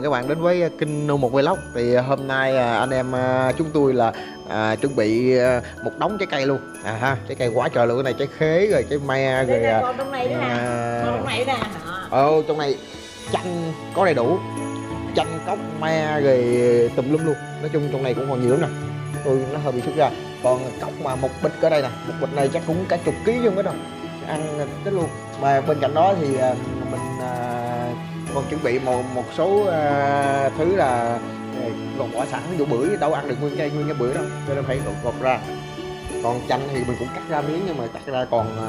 các bạn đến với kênh Nu1 Vlog. Thì hôm nay anh em chúng tôi là chuẩn bị một đống trái cây luôn ha, trái cây quá trời luôn. Cái này trái khế rồi trái me rồi còn trong này nữa nè, còn trong này nè. Trong này chanh có đầy đủ, chanh cóc me rồi tùm lum luôn. Nói chung trong này cũng còn nhiều lắm nè, tôi nó hơi bị xuất ra. Còn cóc mà một bịch ở đây nè, một bịch này chắc cũng cả chục ký luôn đó đâu, ăn tích luôn. Mà bên cạnh đó thì mình còn chuẩn bị một số thứ là gọt vỏ sẵn, ví dụ bưởi đâu ăn được nguyên cái bưởi đâu, cho nên phải gọt ra. Còn chanh thì mình cũng cắt ra miếng, nhưng mà cắt ra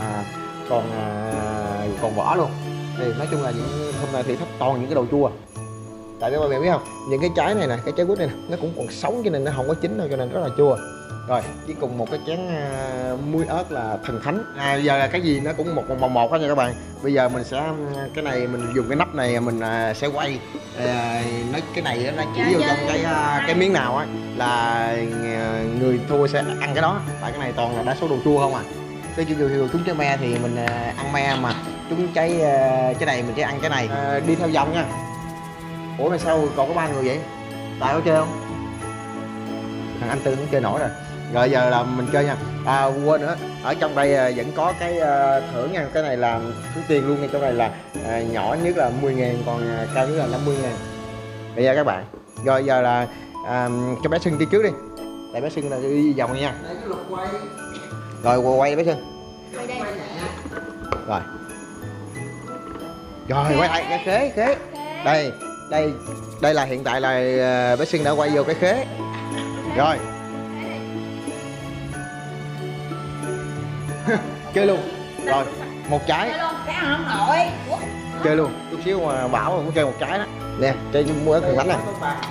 còn vỏ luôn. Thì nói chung là những hôm nay thì thấp toàn những cái đồ chua. Tại các bạn biết không, những cái trái này nè, cái trái quýt này nè, nó cũng còn sống cho nên nó không có chín đâu, cho nên rất là chua. Rồi chỉ cùng một cái chén muối ớt là thần thánh. Giờ là cái gì nó cũng một đó nha các bạn. Bây giờ mình sẽ cái này mình dùng cái nắp này mình sẽ quay nó cái này nó chỉ vô trong cái miếng nào á là người thua sẽ ăn cái đó. Tại cái này toàn là đa số đồ chua không à. Cái dù trúng trái me thì mình ăn me, mà trúng trái này mình sẽ ăn cái này. Đi theo vòng nha. Ủa mà sao còn có 3 người vậy? Tài có chơi không? Thằng anh Tư cũng chơi nổi rồi. Rồi giờ là mình chơi nha. Quên nữa, ở trong đây vẫn có cái thưởng nha. Cái này là số tiền luôn nha. Trong này là nhỏ nhất là 10.000, còn cao nhất là 50.000. Bây giờ các bạn, rồi giờ là cho bé Sưng đi trước đi. Tại bé Sưng là đi vòng nha. Rồi quay bé Sưng. Rồi. Rồi quay lại cái khế. Đây là hiện tại là bé Sưng đã quay vô cái khế. Rồi. Chơi luôn. Rồi, một trái. Chơi luôn. Chút xíu mà Bảo cũng chơi một trái đó. Nè, chơi mua ớt thần thánh này.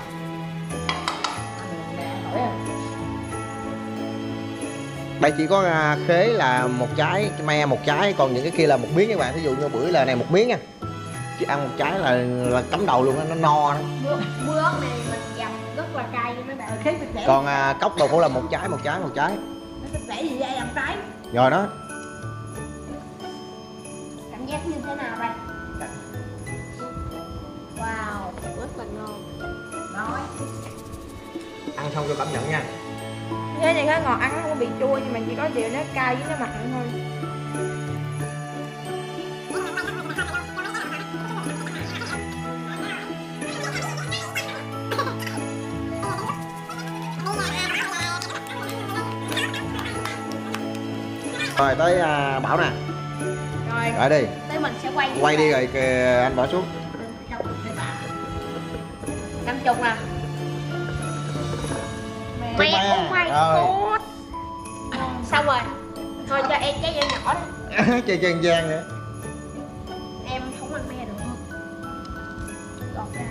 Đây chỉ có khế là một trái, me một trái, còn những cái kia là một miếng các bạn. Ví dụ như bưởi là này một miếng nha. Chứ ăn một trái là cắm đầu luôn, nó no đó. Muối ớt này mình dầm rất là cay, nó khế thịt rẻ. Còn cốc đồ cũng là một trái. Nó thịt rẻ gì vậy làm trái. Rồi đó. Cảm giác như thế nào đây? Wow, rất là ngon. Rồi. Ăn xong cho cảm nhận nha. Thế này nó ngọt, ăn nó không có bị chua, nhưng mà chỉ có điều nó cay với nó mặn thôi. Rồi tới Bảo nè. Rồi đi. Tới mình sẽ Quay đi rồi anh bỏ xuống. 50 nè. Mẹ Rồi. Xong rồi. Thôi cho em trái dao nhỏ đi. Chơi dân gian nữa. Em không ăn me được không? Gọt ra.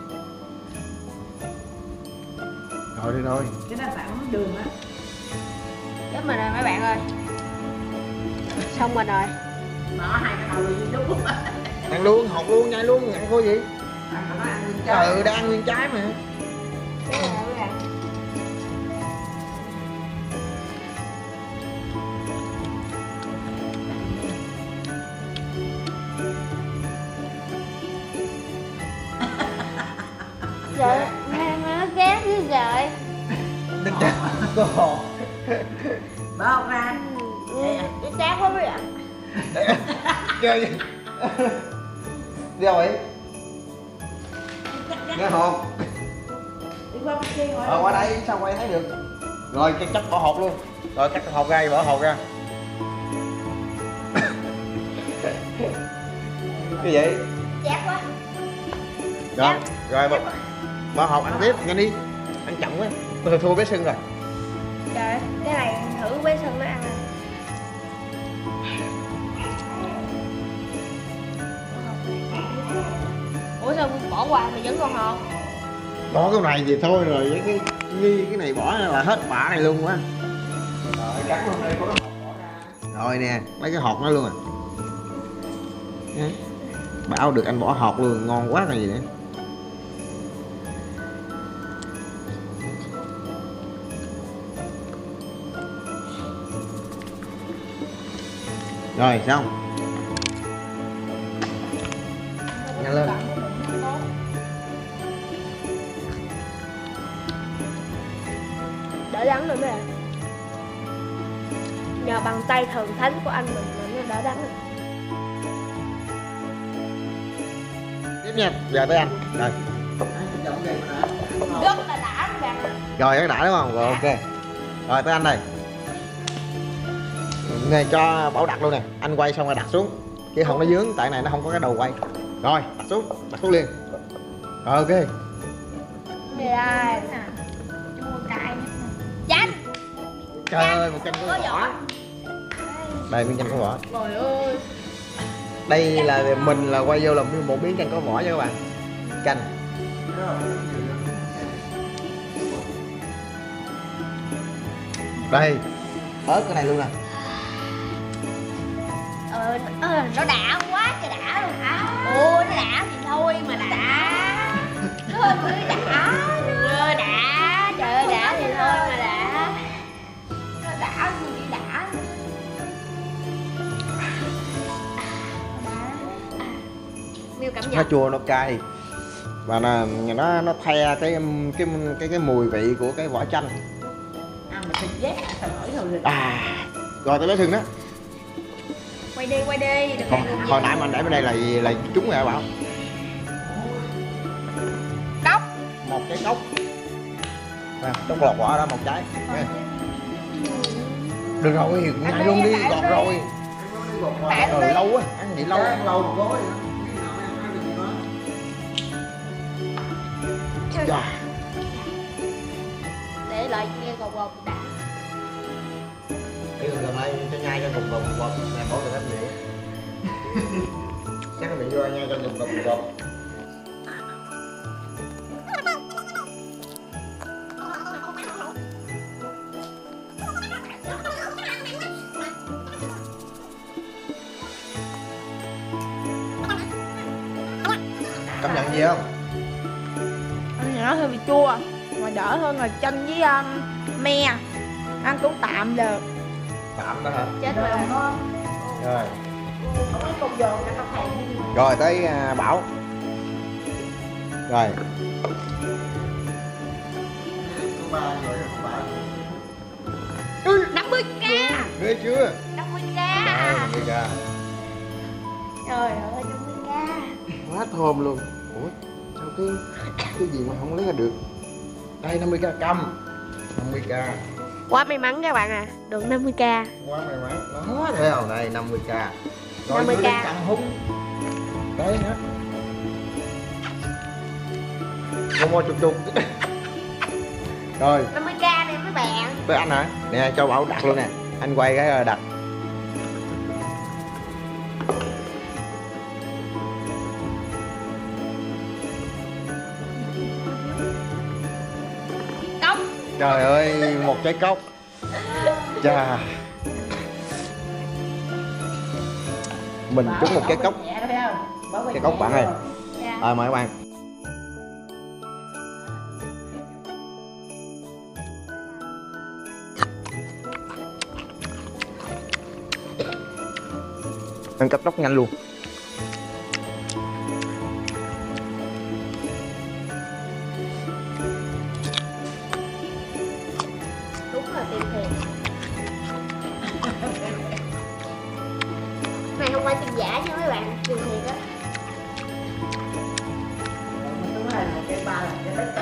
Rồi đi thôi. Cái đó bạn uống đường á. Chết mình rồi mấy bạn ơi. Xong mình rồi. Bỏ 2 cái đầu luôn đúng. Ăn luôn, hột luôn, nhai luôn, ăn có gì? Đang ăn nguyên trái mà. Trời, nó ghét dữ trời. Có hột. Bỏ hột ra. Cái chát quá mấy ạ. Chơi gì? Đi đâu vậy? Nghe hột. Qua đây sao quay thấy được. Rồi cái chắc bỏ hột luôn. Rồi cắt hột ra, bỏ hột ra. Cái gì? Chát quá. Rồi bỏ hột ăn tiếp, nhanh đi. Ăn chậm quá. Tôi thua bé Sưng rồi. Trời, cái này thử bé Sưng nó ăn rồi. Ủa sao bỏ qua mà vẫn còn hột? Bỏ cái này thì thôi rồi, cái này bỏ là hết bả này luôn quá. Rồi cắt luôn đây, có cái hột bỏ ra. Rồi nè, lấy cái hột nó luôn à. Bảo được anh bỏ hột luôn, ngon quá là gì nữa. Rồi xong. Nhanh lên. đắng rồi mấy bạn. Nhờ bàn tay thần thánh của anh mình mà nó đỡ đắng rồi. Tiếp nha, giờ tới anh. Rồi. Rất là đã các bạn. Rồi nó đã đúng không? Rồi ok. Rồi tới anh đây. Này cho Bảo đặt luôn nè. Anh quay xong rồi đặt xuống. Chứ không nó dướng, tại này nó không có cái đầu quay. Rồi, đặt xuống liền. Rồi ok. Đây đây. Chua cay. Chanh. Trời ơi, một chanh có vỏ. Đây miếng chanh có vỏ. Trời ơi. Đây là mình là quay vô làm một miếng chanh có vỏ nha các bạn. Chanh. Đây. Ớt cái này luôn nè. Nó đã quá trời đã luôn hả? Ôi nó đã thì thôi mà đã. Thôi mới đã. Đã. Trời ơi đã thì thôi mà đã. Nó đã gì đã. Miêu cảm Nó nhận. chua nó cay. Và nó thay cái mùi vị của cái vỏ chanh. Ăn mà thịt dép tao hỏi thôi rồi. Rồi tới lấy sừng đó. Quay đi đừng Hồi nãy mà anh để bên đây là trúng rồi Bảo. Cốc. Một trái cốc. Nè, trong lọt vỏ đó một trái. Được rồi, nhai luôn đi, gọt rồi. Rồi lâu quá, ăn vậy lâu. Ăn lâu một gói. Dạ. Để lại nghe gọt đã. Để gần đây cho nhai cho gọt nè, bỏ từ hết miệng. Chắc là mình vô nhai cho gọt. Cảm nhận gì không? Anh nó hơi bị chua mà đỡ hơn là chanh với me. Ăn cũng tạm được. Tạm đó hả? Chết rồi. Rồi. Không có cục dồn cho tao thèm. Rồi tới Bảo. Rồi. Có 3 rồi, có 3. 50k. Ghê chưa? 50k. Đây, 50k. Trời ơi 50k. Quá thơm luôn. Ủa, sao cái gì mà không lấy ra được? Đây 50k cầm. 50k. Quá may mắn các bạn à, được 50k. Quá may mắn. Đó, thấy không? Đây 50k. Rồi 50k. cầm hung. Đấy hết. Mua chục. Rồi. 50k này mấy bạn. Tới anh hả? Nè cho Bảo đặt luôn nè. Anh quay cái đặt. Cốc. Trời ơi, một trái cốc. Chà. Mình trúng một trái cốc. Trái cốc bạn ơi. Dạ. Rồi mời các bạn. Ăn cắt tóc nhanh luôn. Đúng là tiền thiệt. Này không phải tiền giả nha mấy bạn, tiền thiệt á. Đúng là cái ba là cái đất.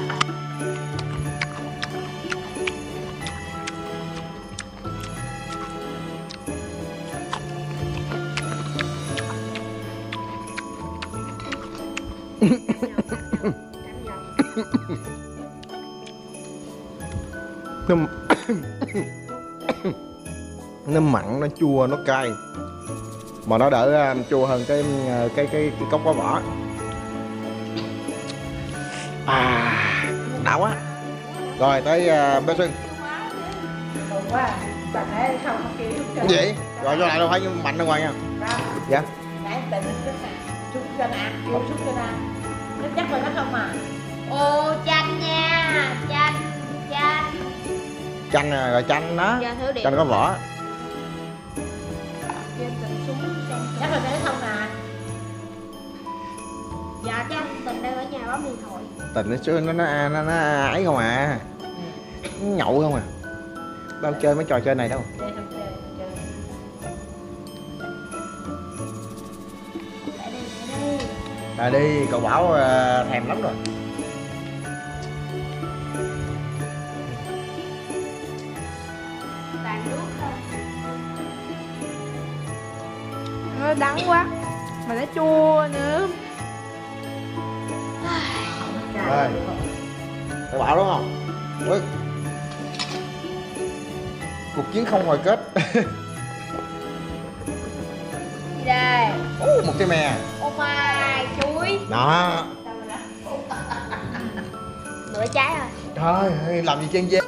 Nó mặn, nó chua, nó cay mà nó đỡ chua hơn cái cốc có vỏ. Đã quá. Rồi tới bé Xuân. Quá. Bạn ấy không kêu Cái gì? Rồi cho lại đâu phải mạnh ra ngoài nha. Dạ. Nãy tình rất là chút cho nè, kêu chút cho nè. Nó chắc là nó không à. Ô chanh nha, chanh. Chanh rồi chanh đó. Giờ thử điểm. Chanh có vỏ. Chắc là nó không à. Dạ chắc Tình đang ở nhà bấm điện thoại. Tình nó ấy không à. nhậu không à, đâu chơi mấy trò chơi này đâu. Chơi không chơi. Lại đi, cậu Bảo thèm lắm rồi. Toàn nước thôi. Nó đắng quá mà nó chua nữa. Rồi, cậu Bảo đúng không? Ui. Cuộc chiến không hồi kết. Gì đây? Một cái mè. Ô mai, chuối. Đó. Nửa trái rồi. Trời ơi, làm gì chen dê.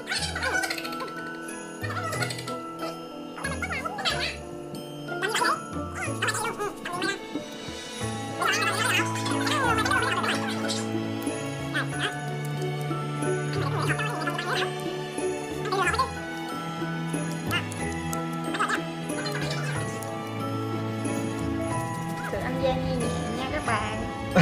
Sự ăn gian như nhẹ nha các bạn.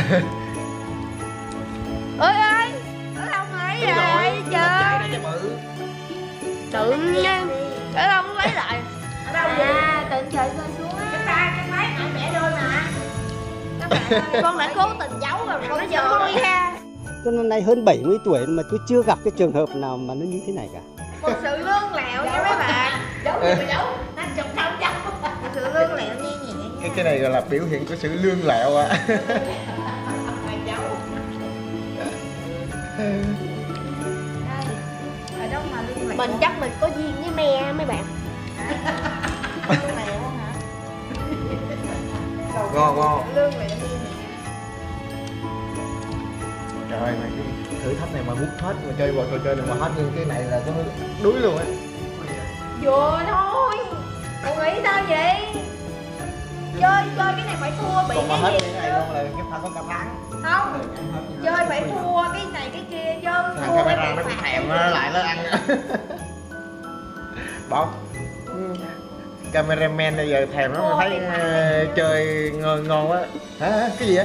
Ơi ơi, ở đâu mà lấy rồi trời. Tự nhiên ở đâu muốn lấy lại. Ở đâu vậy? Tự trời rơi xuống á. Cái máy mẹ bẻ đôi mà. Các bạn ơi, con đã cố tình giấu rồi mà nó giấu đuôi ha. Tôi năm nay hơn 70 tuổi mà tôi chưa gặp cái trường hợp nào mà nó như thế này cả. Một sự lương lẹo nha mấy bạn. Giấu gì mà giấu? Nó chụp đâu giấu. Một sự lương lẹo nhẹ nhẹ. Cái này gọi là biểu hiện của sự lương lẹo à. Mày giấu. Ở đâu mà lương lẹo? Mình chắc mình có duyên với me mấy bạn. Lương lẹo hả? Ngon ngon. Lương lẹo nhẹ nhẹ. Trời ơi, mà cái thử thách này mà mút hết mà chơi vào trò chơi này mà hết nhưng cái này là có đuối luôn á. Vừa thôi. Cậu nghĩ sao vậy? Chơi cái này phải thua bị Còn mà cái hết gì cái này luôn là cái phải có cả tháng. không? Chơi phải thua cái này cái kia chứ. Thằng Thua camera cái nó cũng phạt. thèm nó lại nó ăn. Bảo cameraman bây giờ thèm nó thấy chơi ngon ngon quá. Hả? Cái gì vậy?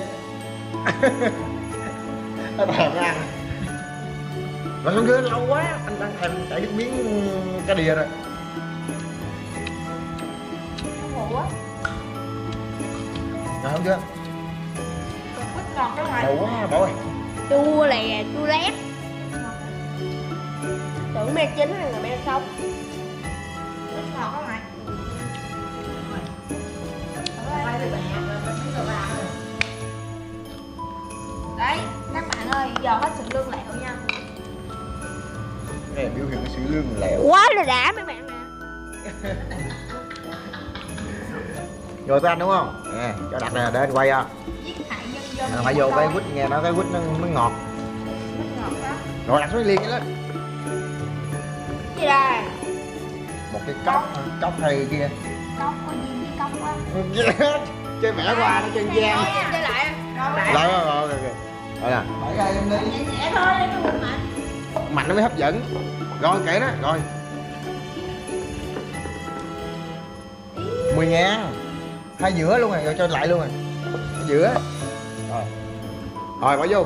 Nó thèm nó ăn. Mà con ghê lâu quá, anh đang thèm chảy nước miếng cá đìa rồi. Nó ngủ á. Rồi không chưa? Quýt ngọt đó mà. Đầu quá Bảo ơi. Chua lè, chua lét. Tưởng me chín hay là me sống? Quýt ngọt đó mà. Đấy, các bạn ơi, giờ hết sự lương lẹo nha. Cái này biểu hiện cái sự lương lẹo. Quá là đã mấy bạn nè. Rồi tới anh đúng không? Nè, cho đặt này để anh quay á. Giết hại nhân dân. Phải vô cái quýt nghe nó cái quýt nó ngọt. Quýt ngọt đó. Rồi đặt xuống liền cái lên. Gì đây? Một cái cốc hả? Cốc hay kia. Cốc có gì với cốc quá. Chơi mẹ qua nó chơi gian. Chơi lại. Rồi ok. Rồi nè. Bảy ra em đi. Nhẹ thôi, cái quýt mạnh. Mạnh nó mới hấp dẫn. Rồi kệ đó, rồi. 10.000. Hai giữa luôn rồi, rồi cho lại luôn rồi. Giữa. Rồi. Rồi bỏ vô.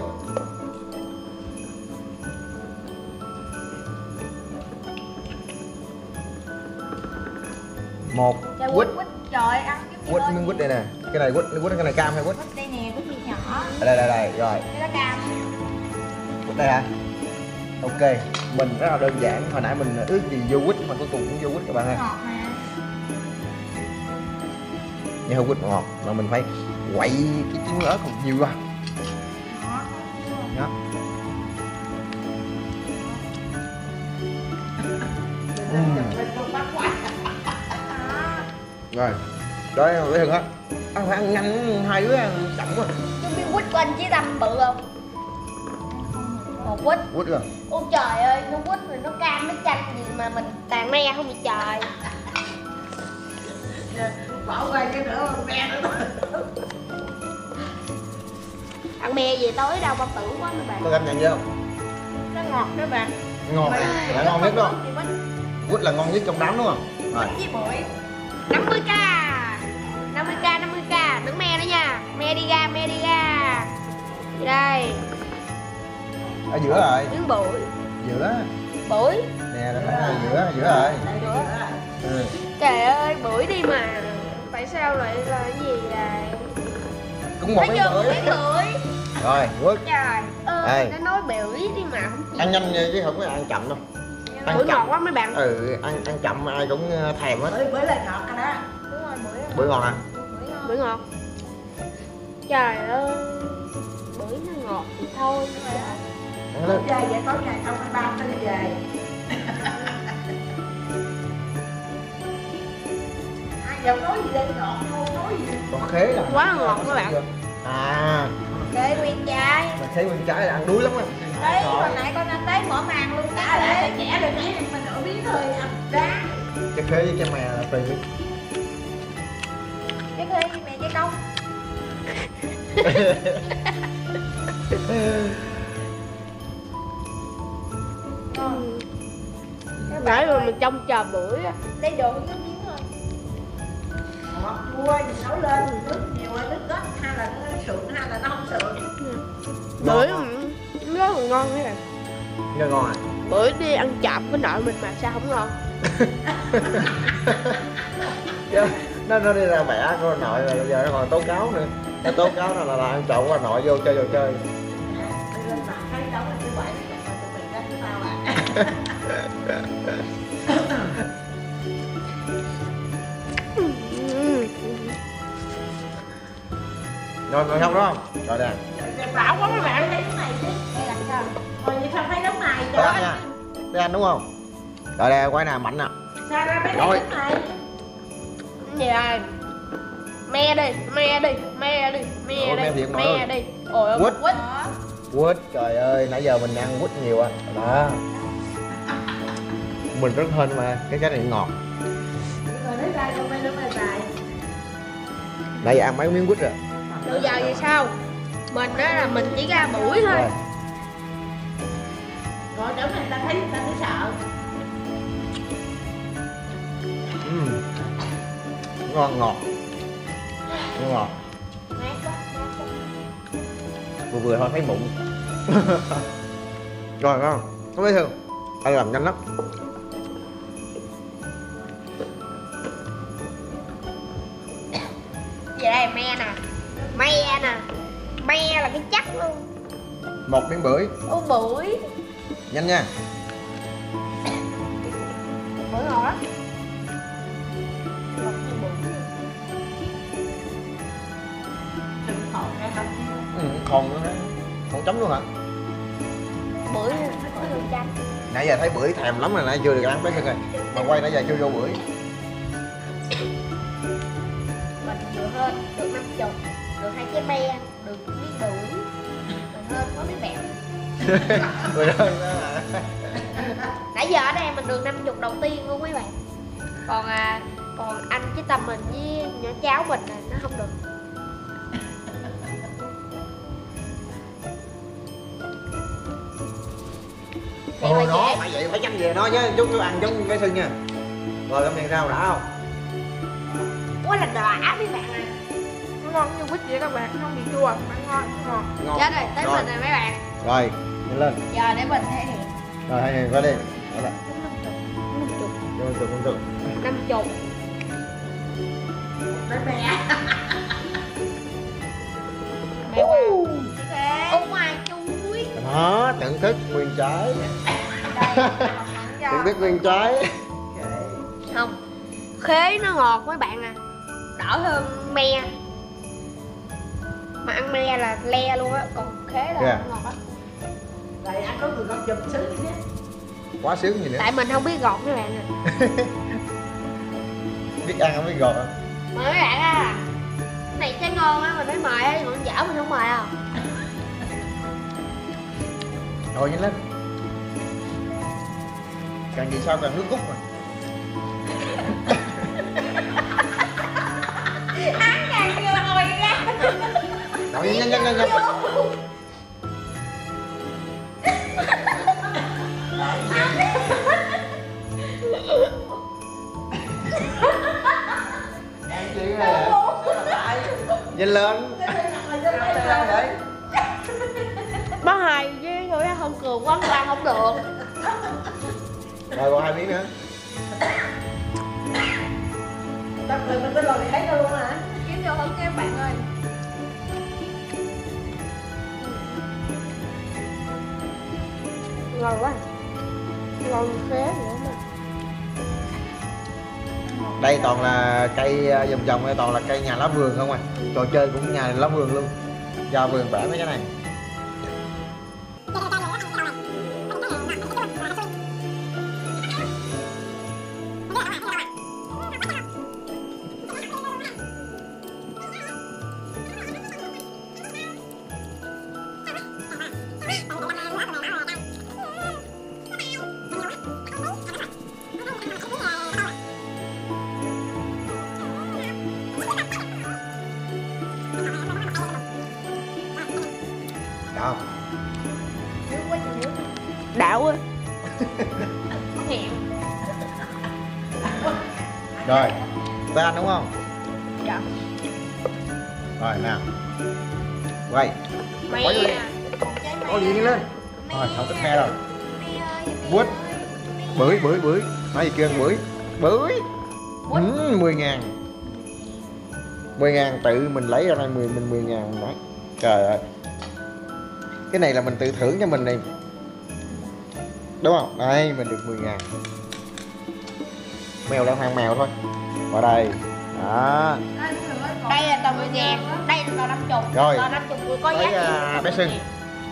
Một quýt. Quýt trời ăn cái Quýt miếng quýt đây nè. Cái này quýt, cái này cam hay quýt? Quýt đây nè, quýt gì nhỏ. Đây rồi. Cái đó cam. Quýt đây hả? Ok, mình rất là đơn giản. Hồi nãy mình ước gì vô quýt mà cuối cùng cũng vô quýt các bạn ơi. Ngọt mà. Nhưng không quýt ngọt mà mình phải quậy cái trứng ớt còn nhiều quá. Ngọt. Đó. Rồi, đó với Hưng á. Ăn phải ăn nhanh, hai đứa ăn chậm quá. Chú biết quýt của anh Chí Tâm bự không? Một quýt. Quýt rồi. Ôi trời ơi, nó quýt rồi nó cam nó chanh gì mà mình tàn me không bị trời. Bỏ qua cái nữa me nữa. Ăn me về tối đâu bao tử quá mấy bạn. Có cảm nhận gì không? Nó ngọt đó bạn. Ngon, là ngon nhất đó. Quýt là ngon nhất trong đám đúng không? Rồi. Với bụi. 50k 50k đừng me nữa nha. Me đi ra Đây Ở giữa rồi. miếng bụi. Giữa. Bưởi. Nè nó ở giữa rồi. Ừ. Trời ơi, bưởi đi mà. Tại sao lại là cái gì vậy? Cũng một Thấy miếng chưa, bưởi. miếng bưởi. Rồi, quất. Trời ơi, Ê. nó nói bưởi đi mà không chịu. Ăn nhanh chứ không có ăn chậm đâu. Ăn Bưởi chậm. ngọt quá mấy bạn. Ừ, ăn chậm ai cũng thèm hết. Bưởi là ngọt rồi đó. Đúng rồi, bưởi. Bưởi ngon à? Bưởi ngọt. Trời ơi, bưởi nó ngọt thì thôi. Ăn lên. Về vậy tối ngày không ăn ba đi về. Ai đâu nói gì đây ngọt không nói gì. Còn khế là Quá ngọt các bạn. À, Khế nguyên trái. mà khế nguyên trái là ăn đuối lắm á. Đấy, hồi nãy con ăn tới mở màn luôn cả Đã đấy. trẻ rồi nãy mà nửa miếng thôi ăn ráng. Cái khế với cái mè là tùy. Cái khế với mẹ cái công. Nãy rồi mình trông chờ bưởi á. Lấy đồ cái miếng thôi. Ngọt chua mình nấu lên nước nhiều hay nước ít hay là nó sượng hay là nó không sượng. Bưởi rất là ngon các bạn. Nghe ngon à? Bưởi đi ăn chậm với nội mình mà sao không ngon. nó đi ra mẹ của nội rồi giờ nó còn tố cáo nữa. Cái tố cáo là ăn trộn qua nội vô chơi. Lên mặt thấy đâu là như vậy mà tụi mình đánh tao à. Rồi ngồi không đó không? Rồi nè. Bảo quá mấy bạn thấy cái này chứ. Đây là sao? Hồi như sao thấy đống này Đây trời anh nha. Đây anh đúng không? Rồi đây quay nè mạnh nè. sao ra mấy Rồi. đống này? Gì ai? Me đi, me đi, me đi, Ôi, me thiệt nội ơi. đi. Ôi ơi, Quýt. quýt. Quýt, trời ơi, nãy giờ mình ăn quýt nhiều à. Đó. Mình rất hên mà, cái trái này ngọt. Rồi lấy ra cho mấy đứa mày xài. Nãy giờ ăn mấy miếng quýt rồi. Bây giờ thì sao? Mình á là mình chỉ ra bưởi thôi. Rồi. Rồi đống này ta thấy sợ. Ngon ngọt. Ngọt. Mát quá, mát quá. Vừa thôi thấy bụng. Rồi ngon. Không biết thường. Anh làm nhanh lắm. Vậy đây me nè. Me nè. Me là cái chắc luôn. Một miếng bưởi. Ô bưởi. Nhanh nha. Bưởi ngon lắm. Đừng khổ nghe không? Còn nữa hả? Còn chấm luôn hả? Bưởi đường chanh. Nãy giờ thấy bưởi thèm lắm rồi, nãy chưa được ăn bé Sơn rồi. Mà quay nãy giờ chưa vô bưởi. Mình vừa hơn được 50, được 2 trái me, được miếng bưởi. Mình hơn có miếng bẹo. Rồi đó là Nãy giờ ở đây mình được 50 đầu tiên luôn mấy bạn. Còn anh với Tâm mình với nhỏ cháu mình là nó không được. Ôi nó phải vậy, phải chăm về nó chứ, chúng tôi ăn giống bé Sơn nha. Rồi cảm nhận sao đã không? Quá là đã mấy bạn à. Nó ngon như quýt vậy các bạn, không bị chua, ăn ngon, ngon. Ngon. Chết rồi, tới Rồi. mình rồi mấy bạn. Rồi, nhanh lên. Giờ để mình thể hiện. Rồi hai người qua đi. Đó là 50. từ. 50. Bé mẹ. Mẹ qua. Ô ngoài chuối. Đó, thưởng thức nguyên trái. Thưởng thức nguyên trái. Không. Khế nó ngọt mấy bạn à. Đỡ hơn me. Mà ăn me là le luôn á, còn khế là Yeah. ngọt á. Rồi ăn có người con chụp xứ chứ. Quá sướng gì nữa. Tại mình không biết gọt mấy bạn à. Biết ăn không biết gọt à? Mời mấy bạn à. Cái này trái ngon á, mình phải mời á, còn dở mình không mời à. Rồi nhanh lên. Càng gì sao càng nước cút mà. Ăn càng chưa hồi ra. Rồi nhanh. Ăn chuyện này nhanh lên. Bác Hai với người không cường quá ăn không được. Rồi còn 2 miếng nữa. Đặt mình cái lò này lấy ra luôn hả? Kiếm vô hơn các bạn ơi. Ngon quá. Ngon phế nữa mà. Đây toàn là cây vòng vòng, đây toàn là cây nhà lá vườn không à. Trò chơi cũng nhà lá vườn luôn. Ra vườn vẽ mấy cái này. Đó. Đạo á. Hẹn. Rồi, tới anh đúng không? Dạ. Rồi nào. Quay. Mẹ. Có gì? Có gì đi lên. Rồi, không thích me rồi. Quýt. Bưởi. Nói gì kêu bưởi. Bưởi. 10.000. 10.000 tự mình lấy ra đây 10.000 đấy. Trời ơi. Cái này là mình tự thưởng cho mình này. Đúng không? Đây mình được 10.000. Mèo đang hàng mèo thôi. Vào đây. Đó. Đây là tờ 10.000, đây là tờ 50. Rồi. Tờ 50 có giá trị. Bé Sưng.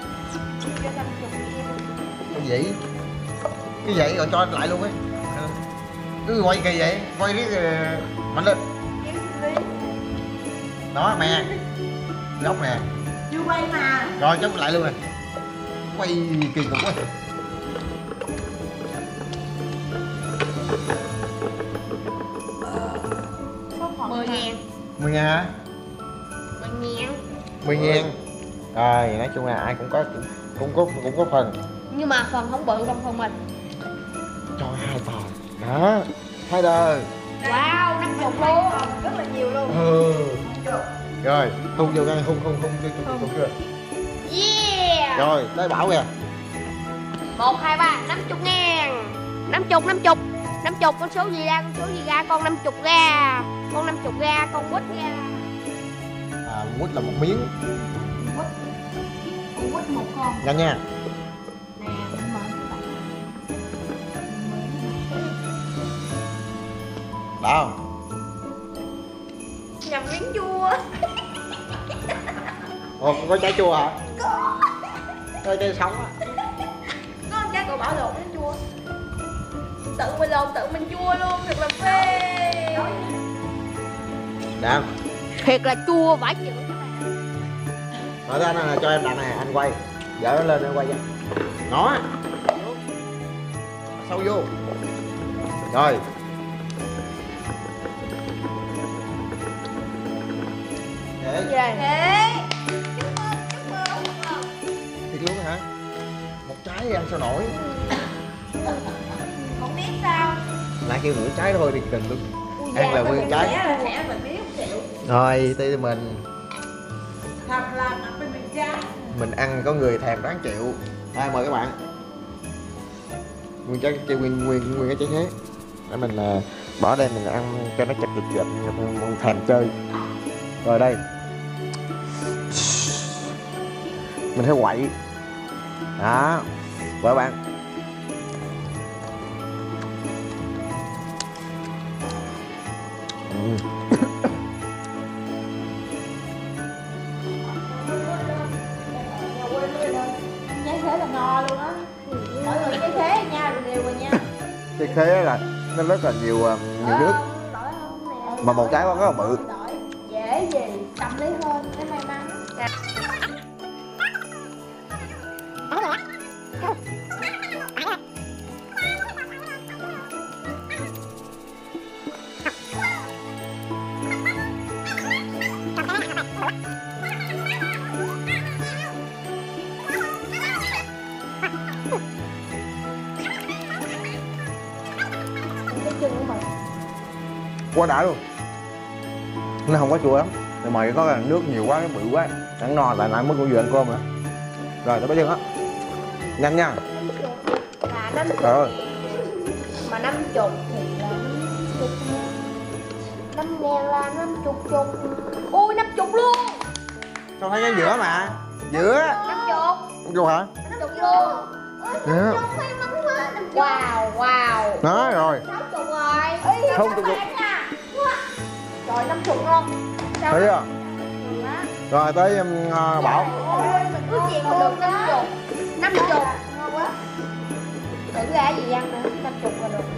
Cái gì? Cái vậy rồi cho anh lại luôn ấy. Cứ quay kỳ vậy, quay riết mạnh lên. Đó mè. Góc nè. Chưa quay mà. Rồi chốt lại luôn rồi. Quay kỳ cục quá. Có 10.000. 10.000 hả? 10.000. 10.000. Rồi nói chung là ai cũng có phần. Nhưng mà phần không bự bằng phần mình. Cho 2 tờ. Đó. 2 tờ. Wow, 50 luôn. Rất là nhiều luôn. Ừ. Rồi, hung vô gan, hung chưa? Yeah. Rồi, tới Bảo kìa. 1, 2, 3, 50.000. 50, con số gì ra, con 50 ra. Con 50 ra, con quýt ra. À, quýt là 1 miếng. Con quýt 1 con. Nhanh nha. Nè, mình mở các bạn. Đó không? Nhầm miếng chua. Ồ, có trái chua hả? Có trái sống á. Có con trái cậu bảo lộn miếng chua. Tự mình lộn, tự mình chua luôn, thật là phê. Đạm. Thiệt là chua vãi chịu các bạn. Nói ra này, cho em đạn này, anh quay. Dở nó lên, em quay cho. Nó. Sâu vô. Rồi. Để. Thế. Thiệt luôn hả? Một trái ăn sao nổi. Không biết sao. Lại kêu nửa trái thôi thì đừng luôn. Ăn là nguyên trái. Sẽ mình biết không chịu. Rồi, thì mình Thật là mặt bên mình trái. mình ăn có người thèm đáng chịu. Đây mời các bạn. Nguyên trái nguyên cái trái thế. Để mình bỏ đây mình ăn cho nó chặt chặt thèm chơi. Rồi đây. Mình thấy quậy. Đó. Mời các bạn. Trái thế là no luôn á. Mọi người trái thế nha, đều rồi nha. Trái khế là nó rất là nhiều nước. Mà một trái rất là bự. Dễ gì, cầm lấy hơn, cái may mắn. Quá đã luôn. Nó không có chua lắm. Nhưng mà có nước nhiều quá, nó bự quá. Ăn no lại mới có vừa ăn cơm nữa. Rồi tới bánh chưng á. Nhanh nha. Là 50 Rồi. mà 50 thì là 50. 5.000 là 50 chục. Ui 50 luôn. Con thấy cái giữa mà. Giữa. 50. Vô hả? 50 luôn. Dạ. Wow wow. Đó rồi. 60 rồi. Không được. Rồi 50 luôn. Sao Thấy chưa? đó? Rồi tới Bảo. Ôi mình ước gì mà được 50. 50. Tưởng ra gì ăn nữa, 50 là được.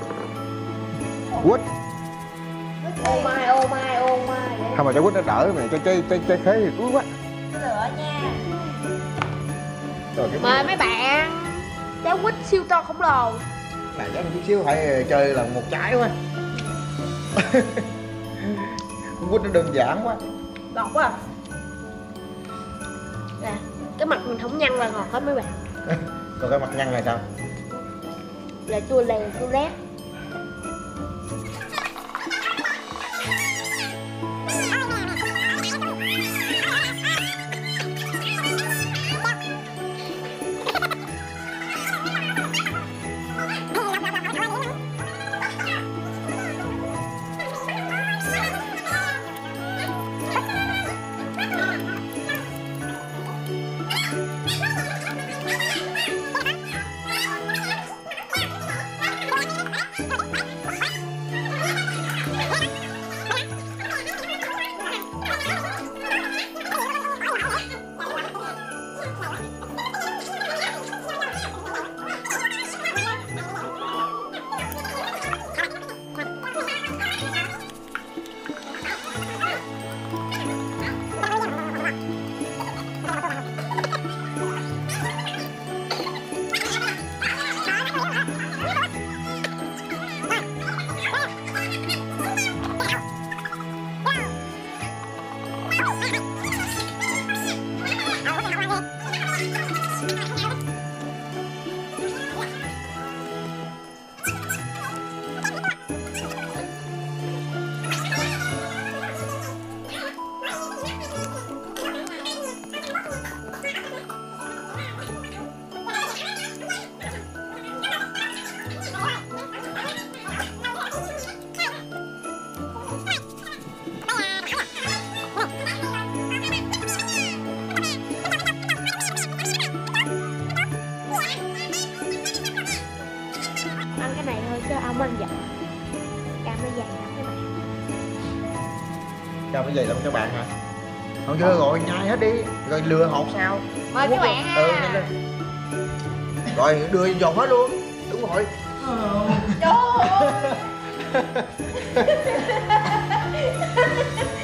Quýt. Ô mai. Không mà cho quýt nó đỡ mà cho trái khế thì đuối quá. Lửa nha. Rồi cái Mời mấy bạn. Trái quýt siêu to khổng lồ. này chắc chút xíu phải chơi lần một trái quá. Quýt nó đơn giản quá. Ngọt quá. Nè, cái mặt mình không nhăn là ngọt hết mấy bạn. Còn cái mặt nhăn này sao? Là chua lè chua rét. Ăn cái này thôi chứ ông ăn dặn. Cam nó dày lắm các bạn. Cho cái gì lắm các bạn hả? Không chưa rồi nhai hết đi. Rồi lừa hột sao? Mời các bạn Ừ, ha. nhanh lên. Rồi đưa giòn hết luôn. Đúng rồi. Trời ơi.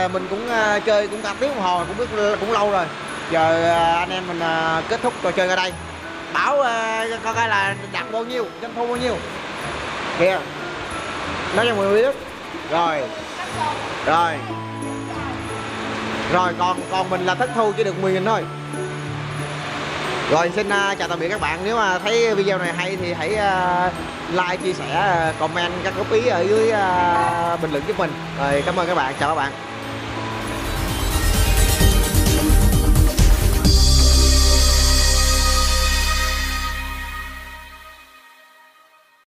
mình cũng chơi cũng cả tiếng đồng hồ, cũng biết cũng lâu rồi. Giờ anh em mình kết thúc trò chơi ở đây. Bảo coi coi là đạt bao nhiêu, doanh thu bao nhiêu kìa, nói cho mọi người biết. Rồi còn mình là thất thu chỉ được 10.000 thôi. Rồi xin chào tạm biệt các bạn. Nếu mà thấy video này hay thì hãy like, chia sẻ, comment các góp ý ở dưới bình luận giúp mình. Rồi cảm ơn các bạn, chào các bạn.